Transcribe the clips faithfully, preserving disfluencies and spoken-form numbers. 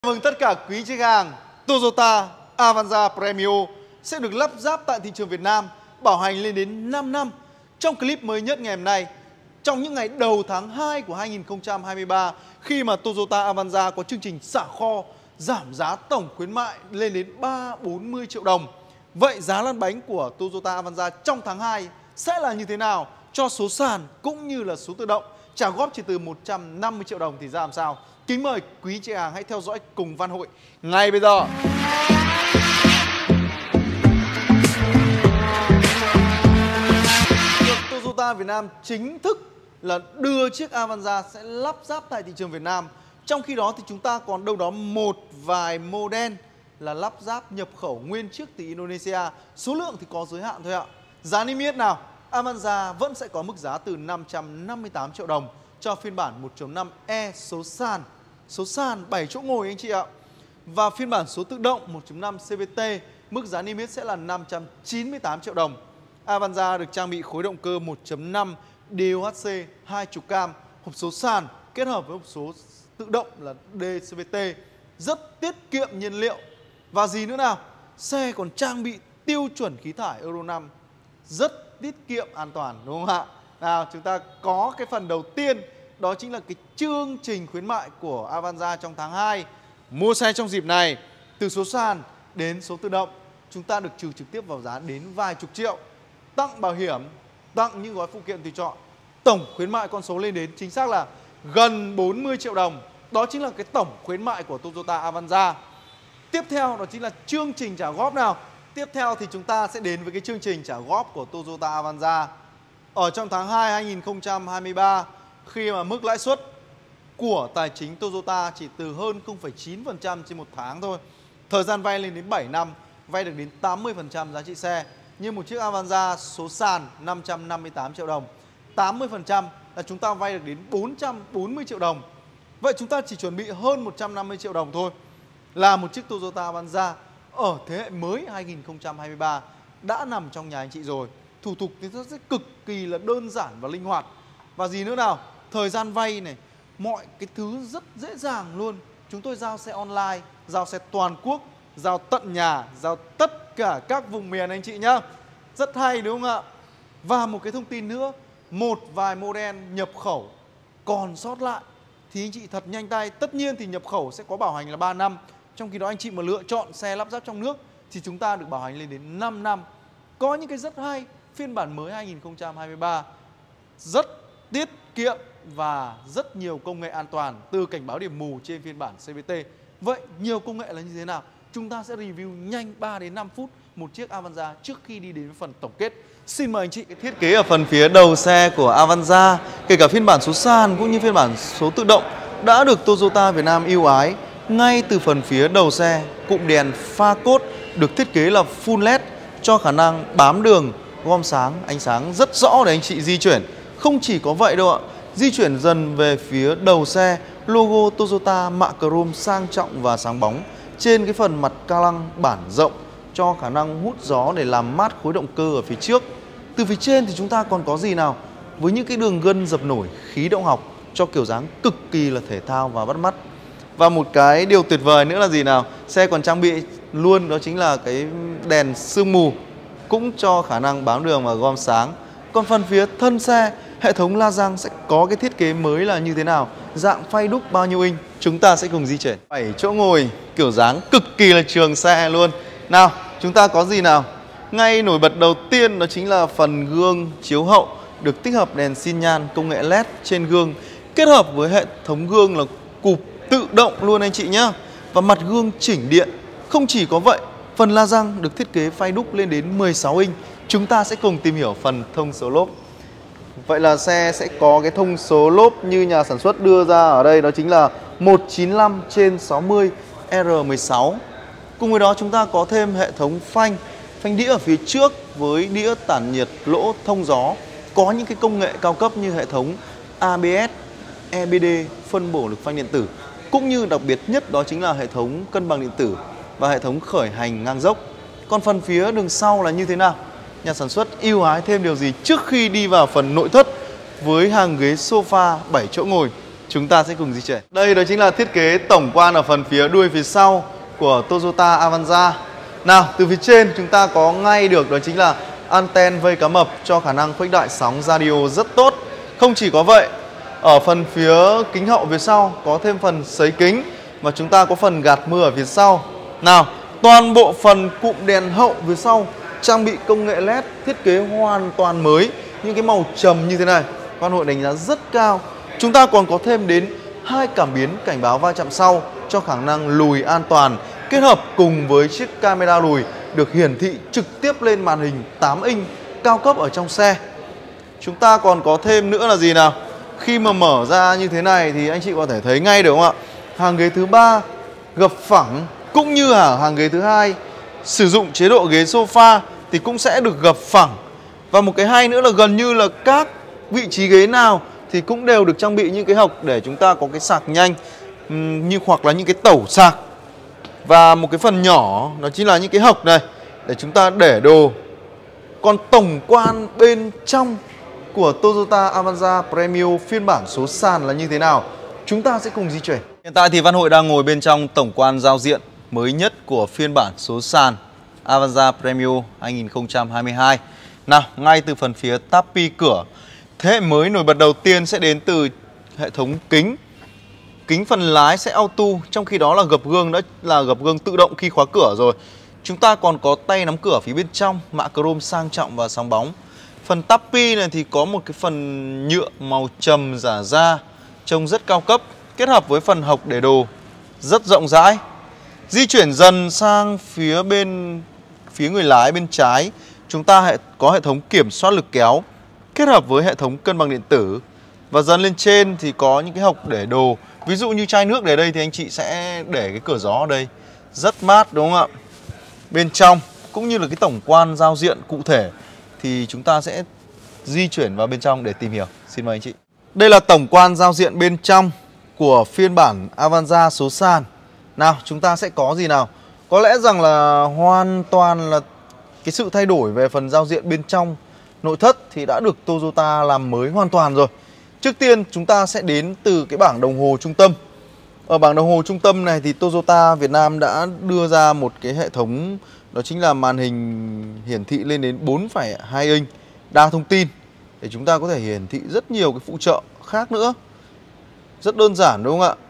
Chào mừng tất cả quý khách hàng. Toyota Avanza Premio sẽ được lắp ráp tại thị trường Việt Nam, bảo hành lên đến năm năm. Trong clip mới nhất ngày hôm nay, trong những ngày đầu tháng hai của hai nghìn không trăm hai mươi ba, khi mà Toyota Avanza có chương trình xả kho, giảm giá tổng khuyến mại lên đến ba bốn mươi triệu đồng. Vậy giá lăn bánh của Toyota Avanza trong tháng hai sẽ là như thế nào cho số sàn cũng như là số tự động? Trả góp chỉ từ một trăm năm mươi triệu đồng thì ra làm sao? Kính mời quý chị hàng hãy theo dõi cùng Văn Hội ngay bây giờ. Toyota Việt Nam chính thức là đưa chiếc Avanza sẽ lắp ráp tại thị trường Việt Nam. Trong khi đó thì chúng ta còn đâu đó một vài model là lắp ráp nhập khẩu nguyên chiếc từ Indonesia. Số lượng thì có giới hạn thôi ạ. Giá niêm yết nào? Avanza vẫn sẽ có mức giá từ năm trăm năm mươi tám triệu đồng cho phiên bản một chấm năm E số sàn. Số sàn bảy chỗ ngồi anh chị ạ. Và phiên bản số tự động một chấm năm xê vê tê, mức giá niêm yết sẽ là năm trăm chín mươi tám triệu đồng. Avanza được trang bị khối động cơ một chấm năm đê ô hát xê hai mươi cam, hộp số sàn kết hợp với hộp số tự động là đê xê vê tê, rất tiết kiệm nhiên liệu. Và gì nữa nào? Xe còn trang bị tiêu chuẩn khí thải Euro năm, rất tiết kiệm an toàn, đúng không ạ? Nào, chúng ta có cái phần đầu tiên, đó chính là cái chương trình khuyến mại của Avanza trong tháng hai. Mua xe trong dịp này, từ số sàn đến số tự động, chúng ta được trừ trực tiếp vào giá đến vài chục triệu. Tặng bảo hiểm, tặng những gói phụ kiện tùy chọn. Tổng khuyến mại con số lên đến chính xác là gần bốn mươi triệu đồng. Đó chính là cái tổng khuyến mại của Toyota Avanza. Tiếp theo đó chính là chương trình trả góp nào. Tiếp theo thì chúng ta sẽ đến với cái chương trình trả góp của Toyota Avanza. Ở trong tháng hai hai nghìn không trăm hai mươi ba, khi mà mức lãi suất của tài chính Toyota chỉ từ hơn không phẩy chín phần trăm trên một tháng thôi. Thời gian vay lên đến bảy năm, vay được đến tám mươi phần trăm giá trị xe. Như một chiếc Avanza số sàn năm trăm năm mươi tám triệu đồng, tám mươi phần trăm là chúng ta vay được đến bốn trăm bốn mươi triệu đồng. Vậy chúng ta chỉ chuẩn bị hơn một trăm năm mươi triệu đồng thôi là một chiếc Toyota Avanza ở thế hệ mới hai nghìn không trăm hai mươi ba đã nằm trong nhà anh chị rồi. Thủ tục thì nó sẽ cực kỳ là đơn giản và linh hoạt. Và gì nữa nào? Thời gian vay này, mọi cái thứ rất dễ dàng luôn. Chúng tôi giao xe online, giao xe toàn quốc, giao tận nhà, giao tất cả các vùng miền anh chị nhá. Rất hay đúng không ạ? Và một cái thông tin nữa, một vài model nhập khẩu còn sót lại thì anh chị thật nhanh tay. Tất nhiên thì nhập khẩu sẽ có bảo hành là ba năm. Trong khi đó anh chị mà lựa chọn xe lắp ráp trong nước thì chúng ta được bảo hành lên đến năm năm. Có những cái rất hay. Phiên bản mới hai nghìn không trăm hai mươi ba rất tiết kiệm và rất nhiều công nghệ an toàn, từ cảnh báo điểm mù trên phiên bản xê vê tê. Vậy nhiều công nghệ là như thế nào? Chúng ta sẽ review nhanh ba đến năm phút một chiếc Avanza trước khi đi đến phần tổng kết. Xin mời anh chị. Thiết kế ở phần phía đầu xe của Avanza, kể cả phiên bản số sàn cũng như phiên bản số tự động, đã được Toyota Việt Nam ưu ái. Ngay từ phần phía đầu xe, cụm đèn pha cốt được thiết kế là full led cho khả năng bám đường, gom sáng, ánh sáng rất rõ để anh chị di chuyển. Không chỉ có vậy đâu ạ, di chuyển dần về phía đầu xe, logo Toyota mạ chrome sang trọng và sáng bóng trên cái phần mặt ca lăng bản rộng cho khả năng hút gió để làm mát khối động cơ ở phía trước. Từ phía trên thì chúng ta còn có gì nào? Với những cái đường gân dập nổi khí động học cho kiểu dáng cực kỳ là thể thao và bắt mắt. Và một cái điều tuyệt vời nữa là gì nào? Xe còn trang bị luôn đó chính là cái đèn sương mù, cũng cho khả năng bám đường và gom sáng. Còn phần phía thân xe, hệ thống la răng sẽ có cái thiết kế mới là như thế nào? Dạng phay đúc bao nhiêu inch? Chúng ta sẽ cùng di chuyển. bảy chỗ ngồi kiểu dáng cực kỳ là trường xe luôn. Nào, chúng ta có gì nào? Ngay nổi bật đầu tiên đó chính là phần gương chiếu hậu được tích hợp đèn xi nhan công nghệ led trên gương, kết hợp với hệ thống gương là cụp tự động luôn anh chị nhá. Và mặt gương chỉnh điện. Không chỉ có vậy, phần la răng được thiết kế phay đúc lên đến mười sáu inch. Chúng ta sẽ cùng tìm hiểu phần thông số lốp. Vậy là xe sẽ có cái thông số lốp như nhà sản xuất đưa ra ở đây, đó chính là một chín lăm trên sáu mươi R mười sáu. Cùng với đó chúng ta có thêm hệ thống phanh, phanh đĩa ở phía trước với đĩa tản nhiệt lỗ thông gió. Có những cái công nghệ cao cấp như hệ thống a bê ét, e bê đê, phân bổ lực phanh điện tử. Cũng như đặc biệt nhất đó chính là hệ thống cân bằng điện tử và hệ thống khởi hành ngang dốc. Còn phần phía đường sau là như thế nào? Nhà sản xuất ưu ái thêm điều gì trước khi đi vào phần nội thất với hàng ghế sofa bảy chỗ ngồi? Chúng ta sẽ cùng di chuyển. Đây đó chính là thiết kế tổng quan ở phần phía đuôi phía sau của Toyota Avanza. Nào, từ phía trên chúng ta có ngay được đó chính là anten vây cá mập cho khả năng khuếch đại sóng radio rất tốt. Không chỉ có vậy, ở phần phía kính hậu phía sau có thêm phần sấy kính và chúng ta có phần gạt mưa ở phía sau. Nào, toàn bộ phần cụm đèn hậu phía sau trang bị công nghệ led thiết kế hoàn toàn mới, những cái màu trầm như thế này, Văn Hội đánh giá rất cao. Chúng ta còn có thêm đến hai cảm biến cảnh báo va chạm sau cho khả năng lùi an toàn, kết hợp cùng với chiếc camera lùi được hiển thị trực tiếp lên màn hình tám inch cao cấp ở trong xe. Chúng ta còn có thêm nữa là gì nào? Khi mà mở ra như thế này thì anh chị có thể thấy ngay được không ạ? Hàng ghế thứ ba gập phẳng, cũng như ở hàng ghế thứ hai sử dụng chế độ ghế sofa thì cũng sẽ được gập phẳng. Và một cái hay nữa là gần như là các vị trí ghế nào thì cũng đều được trang bị những cái hộc để chúng ta có cái sạc nhanh, như hoặc là những cái tẩu sạc. Và một cái phần nhỏ đó chính là những cái hộc này để chúng ta để đồ. Còn tổng quan bên trong của Toyota Avanza Premium phiên bản số sàn là như thế nào? Chúng ta sẽ cùng di chuyển. Hiện tại thì Văn Hội đang ngồi bên trong tổng quan giao diện mới nhất của phiên bản số sàn Avanza Premium hai nghìn không trăm hai mươi hai. Nào, ngay từ phần phía tappy cửa, thế hệ mới nổi bật đầu tiên sẽ đến từ hệ thống kính. Kính phần lái sẽ auto, trong khi đó là gập gương đã là gập gương tự động khi khóa cửa rồi. Chúng ta còn có tay nắm cửa phía bên trong, mạ chrome sang trọng và sáng bóng. Phần tappy này thì có một cái phần nhựa màu trầm giả da, trông rất cao cấp, kết hợp với phần hộc để đồ rất rộng rãi. Di chuyển dần sang phía bên phía người lái bên trái, chúng ta có hệ thống kiểm soát lực kéo kết hợp với hệ thống cân bằng điện tử. Và dần lên trên thì có những cái hộc để đồ. Ví dụ như chai nước để đây thì anh chị sẽ để cái cửa gió ở đây, rất mát đúng không ạ? Bên trong cũng như là cái tổng quan giao diện cụ thể thì chúng ta sẽ di chuyển vào bên trong để tìm hiểu. Xin mời anh chị. Đây là tổng quan giao diện bên trong của phiên bản Avanza số sàn. Nào, chúng ta sẽ có gì nào? Có lẽ rằng là hoàn toàn là cái sự thay đổi về phần giao diện bên trong nội thất thì đã được Toyota làm mới hoàn toàn rồi. Trước tiên chúng ta sẽ đến từ cái bảng đồng hồ trung tâm. Ở bảng đồng hồ trung tâm này thì Toyota Việt Nam đã đưa ra một cái hệ thống, đó chính là màn hình hiển thị lên đến bốn phẩy hai inch đa thông tin để chúng ta có thể hiển thị rất nhiều cái phụ trợ khác nữa. Rất đơn giản đúng không ạ?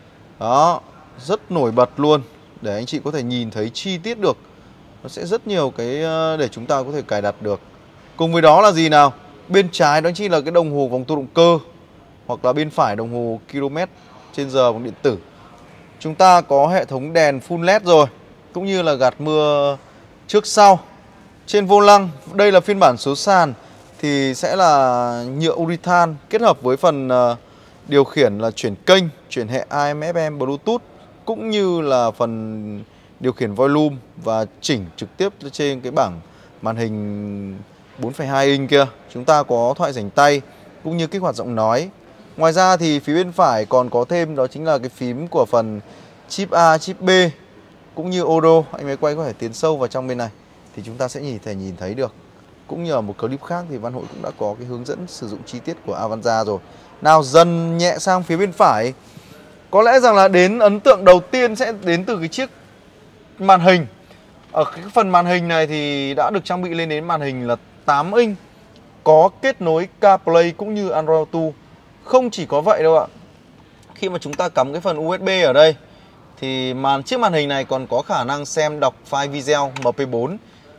Đó, rất nổi bật luôn để anh chị có thể nhìn thấy chi tiết được. Nó sẽ rất nhiều cái để chúng ta có thể cài đặt được. Cùng với đó là gì nào? Bên trái đó chính là cái đồng hồ vòng tua động cơ, hoặc là bên phải đồng hồ km trên giờ bằng điện tử. Chúng ta có hệ thống đèn full led rồi, cũng như là gạt mưa trước sau. Trên vô lăng, đây là phiên bản số sàn thì sẽ là nhựa urethane kết hợp với phần uh, điều khiển là chuyển kênh, chuyển hệ a em ép em Bluetooth, cũng như là phần điều khiển volume và chỉnh trực tiếp trên cái bảng màn hình bốn phẩy hai inch kia. Chúng ta có thoại rảnh tay cũng như kích hoạt giọng nói. Ngoài ra thì phía bên phải còn có thêm đó chính là cái phím của phần chip A, chip B cũng như audio. Anh máy quay có thể tiến sâu vào trong bên này thì chúng ta sẽ nhìn thể nhìn thấy được. Cũng như ở một clip khác thì Văn Hội cũng đã có cái hướng dẫn sử dụng chi tiết của Avanza rồi. Nào, dần nhẹ sang phía bên phải. Có lẽ rằng là đến ấn tượng đầu tiên sẽ đến từ cái chiếc màn hình. Ở cái phần màn hình này thì đã được trang bị lên đến màn hình là tám inch, có kết nối CarPlay cũng như Android Auto. Không chỉ có vậy đâu ạ. Khi mà chúng ta cắm cái phần u ét bê ở đây thì màn chiếc màn hình này còn có khả năng xem đọc file video em pê bốn.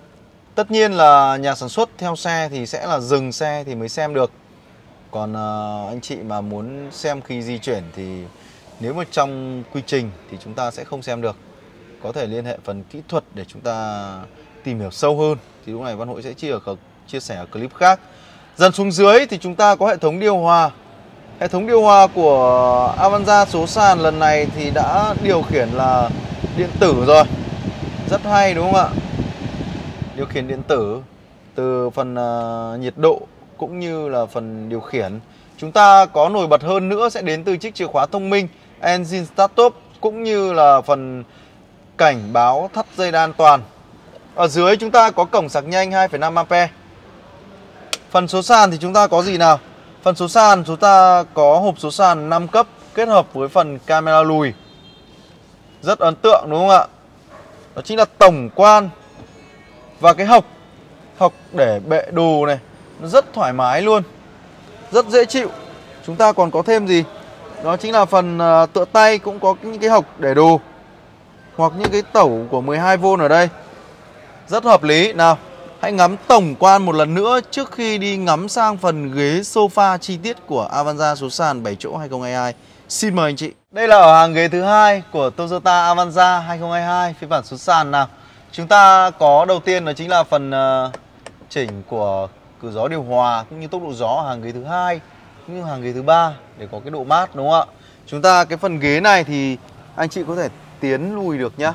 Tất nhiên là nhà sản xuất theo xe thì sẽ là dừng xe thì mới xem được. Còn uh, anh chị mà muốn xem khi di chuyển thì nếu mà trong quy trình thì chúng ta sẽ không xem được. Có thể liên hệ phần kỹ thuật để chúng ta tìm hiểu sâu hơn. Thì lúc này Văn Hội sẽ chia, ở, chia sẻ ở clip khác. Dần xuống dưới thì chúng ta có hệ thống điều hòa. Hệ thống điều hòa của Avanza số sàn lần này thì đã điều khiển là điện tử rồi. Rất hay đúng không ạ? Điều khiển điện tử từ phần uh, nhiệt độ cũng như là phần điều khiển. Chúng ta có nổi bật hơn nữa sẽ đến từ chiếc chìa khóa thông minh Engine Startup, cũng như là phần cảnh báo thắt dây đai an toàn. Ở dưới chúng ta có cổng sạc nhanh hai phẩy năm am pe. Phần số sàn thì chúng ta có gì nào? Phần số sàn chúng ta có hộp số sàn năm cấp kết hợp với phần camera lùi. Rất ấn tượng đúng không ạ? Đó chính là tổng quan. Và cái hộc Hộc để bệ đồ này nó rất thoải mái luôn, rất dễ chịu. Chúng ta còn có thêm gì? Đó chính là phần uh, tựa tay cũng có những cái hộc để đồ, hoặc những cái tẩu của mười hai vôn ở đây. Rất hợp lý. Nào, hãy ngắm tổng quan một lần nữa trước khi đi ngắm sang phần ghế sofa chi tiết của Avanza số sàn bảy chỗ hai không hai hai. Xin mời anh chị. Đây là ở hàng ghế thứ hai của Toyota Avanza hai không hai hai phiên bản số sàn. Nào, chúng ta có đầu tiên đó chính là phần uh, chỉnh của cửa gió điều hòa cũng như tốc độ gió ở hàng ghế thứ hai cũng như hàng ghế thứ ba để có cái độ mát đúng không ạ? Chúng ta cái phần ghế này thì anh chị có thể tiến lùi được nhá.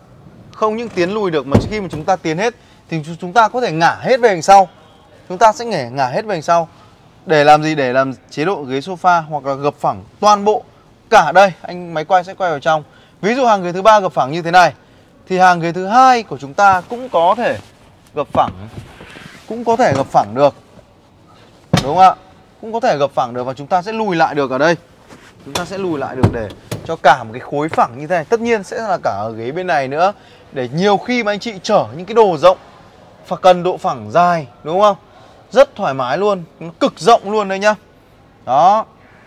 Không những tiến lùi được mà khi mà chúng ta tiến hết thì chúng ta có thể ngả hết về đằng sau. Chúng ta sẽ ngả ngả hết về đằng sau. Để làm gì? Để làm chế độ ghế sofa hoặc là gập phẳng toàn bộ cả đây. Anh máy quay sẽ quay vào trong. Ví dụ hàng ghế thứ ba gập phẳng như thế này thì hàng ghế thứ hai của chúng ta cũng có thể gập phẳng, cũng có thể gập phẳng được, đúng không ạ? Cũng có thể gập phẳng được và chúng ta sẽ lùi lại được ở đây. Chúng ta sẽ lùi lại được để cho cả một cái khối phẳng như thế này. Tất nhiên sẽ là cả ở ghế bên này nữa, để nhiều khi mà anh chị chở những cái đồ rộng và cần độ phẳng dài, đúng không? Rất thoải mái luôn, nó cực rộng luôn đây nhá. Đó.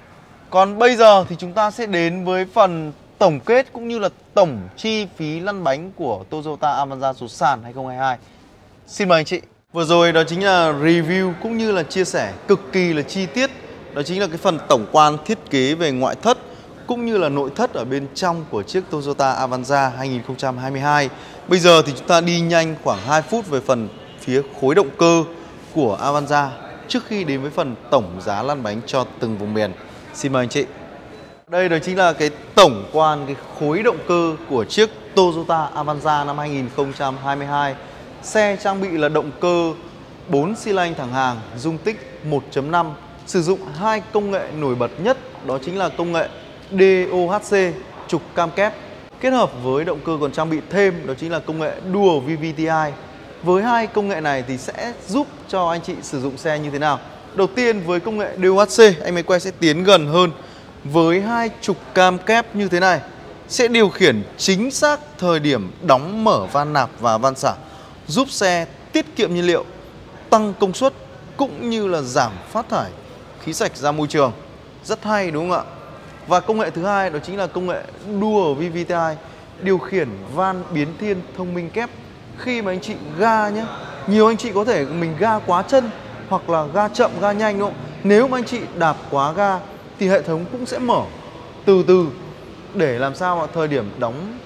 Còn bây giờ thì chúng ta sẽ đến với phần tổng kết cũng như là tổng chi phí lăn bánh của Toyota Avanza số sàn hai không hai hai. Xin mời anh chị. Vừa rồi đó chính là review cũng như là chia sẻ cực kỳ là chi tiết. Đó chính là cái phần tổng quan thiết kế về ngoại thất cũng như là nội thất ở bên trong của chiếc Toyota Avanza hai không hai hai. Bây giờ thì chúng ta đi nhanh khoảng hai phút về phần phía khối động cơ của Avanza trước khi đến với phần tổng giá lăn bánh cho từng vùng miền. Xin mời anh chị. Đây đó chính là cái tổng quan cái khối động cơ của chiếc Toyota Avanza năm hai không hai hai. Xe trang bị là động cơ bốn xi lanh thẳng hàng dung tích một chấm năm, sử dụng hai công nghệ nổi bật nhất, đó chính là công nghệ đê ô hát xê trục cam kép. Kết hợp với động cơ còn trang bị thêm đó chính là công nghệ Dual vê vê tê i. Với hai công nghệ này thì sẽ giúp cho anh chị sử dụng xe như thế nào? Đầu tiên với công nghệ đê ô hát xê, anh máy quay sẽ tiến gần hơn. Với hai trục cam kép như thế này sẽ điều khiển chính xác thời điểm đóng mở van nạp và van xả, giúp xe tiết kiệm nhiên liệu, tăng công suất cũng như là giảm phát thải khí sạch ra môi trường. Rất hay đúng không ạ? Và công nghệ thứ hai đó chính là công nghệ Dual vê vê tê i, điều khiển van biến thiên thông minh kép. Khi mà anh chị ga nhé, nhiều anh chị có thể mình ga quá chân hoặc là ga chậm, ga nhanh đúng không? Nếu mà anh chị đạp quá ga thì hệ thống cũng sẽ mở từ từ để làm sao mà thời điểm đóng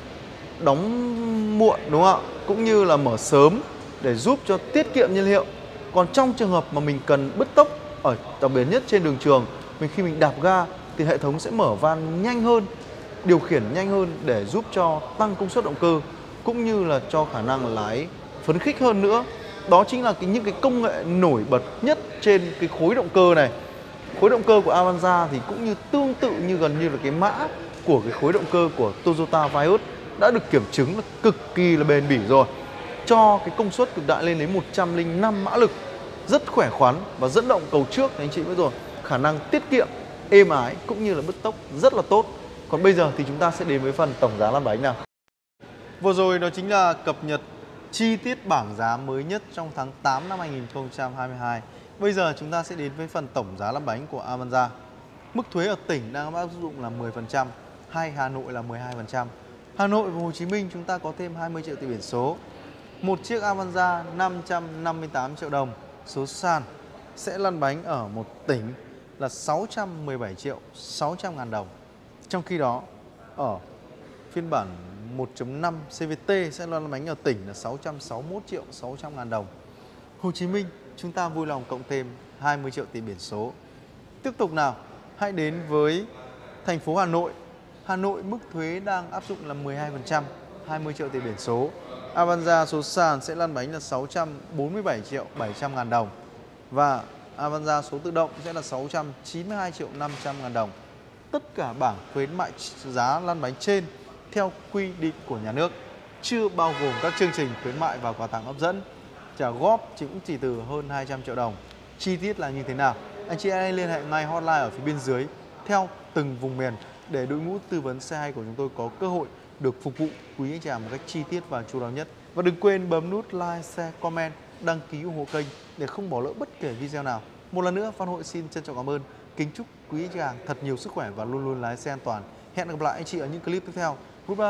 đóng muộn đúng không ạ? Cũng như là mở sớm để giúp cho tiết kiệm nhiên liệu. Còn trong trường hợp mà mình cần bứt tốc ở đặc biệt nhất trên đường trường, mình khi mình đạp ga thì hệ thống sẽ mở van nhanh hơn, điều khiển nhanh hơn để giúp cho tăng công suất động cơ cũng như là cho khả năng lái phấn khích hơn nữa. Đó chính là cái, những cái công nghệ nổi bật nhất trên cái khối động cơ này. Khối động cơ của Avanza thì cũng như tương tự như gần như là cái mã của cái khối động cơ của Toyota Vios đã được kiểm chứng là cực kỳ là bền bỉ rồi, cho cái công suất cực đại lên đến một trăm lẻ năm mã lực, rất khỏe khoắn và dẫn động cầu trước anh chị biết rồi, khả năng tiết kiệm êm ái cũng như là bứt tốc rất là tốt. Còn bây giờ thì chúng ta sẽ đến với phần tổng giá lăn bánh nào. Vừa rồi đó chính là cập nhật chi tiết bảng giá mới nhất trong tháng tám năm hai không hai hai. Bây giờ chúng ta sẽ đến với phần tổng giá lăn bánh của Avanza. Mức thuế ở tỉnh đang áp dụng là mười phần trăm, hay Hà Nội là mười hai phần trăm. Hà Nội và Hồ Chí Minh chúng ta có thêm hai mươi triệu tiền biển số. Một chiếc Avanza năm trăm năm mươi tám triệu đồng số sàn sẽ lăn bánh ở một tỉnh là sáu trăm mười bảy triệu sáu trăm ngàn đồng. Trong khi đó ở phiên bản một chấm năm xê vê tê sẽ lăn bánh ở tỉnh là sáu trăm sáu mươi mốt triệu sáu trăm ngàn đồng. Hồ Chí Minh chúng ta vui lòng cộng thêm hai mươi triệu tiền biển số. Tiếp tục nào, hãy đến với thành phố Hà Nội. Hà Nội mức thuế đang áp dụng là mười hai phần trăm, hai mươi triệu tiền biển số. Avanza số sàn sẽ lăn bánh là sáu trăm bốn mươi bảy triệu bảy trăm ngàn đồng. Và Avanza số tự động sẽ là sáu trăm chín mươi hai triệu năm trăm ngàn đồng. Tất cả bảng khuyến mại giá lăn bánh trên theo quy định của nhà nước, chưa bao gồm các chương trình khuyến mại và quà tặng hấp dẫn. Trả góp chỉ cũng chỉ từ hơn hai trăm triệu đồng. Chi tiết là như thế nào? Anh chị hãy liên hệ ngay hotline ở phía bên dưới theo từng vùng miền để đội ngũ tư vấn xe hay của chúng tôi có cơ hội được phục vụ quý anh chị một cách chi tiết và chu đáo nhất. Và đừng quên bấm nút like, share, comment, đăng ký ủng hộ kênh để không bỏ lỡ bất kể video nào. Một lần nữa, Phan Hội xin trân trọng cảm ơn. Kính chúc quý anh chị thật nhiều sức khỏe và luôn luôn lái xe an toàn. Hẹn gặp lại anh chị ở những clip tiếp theo. Goodbye.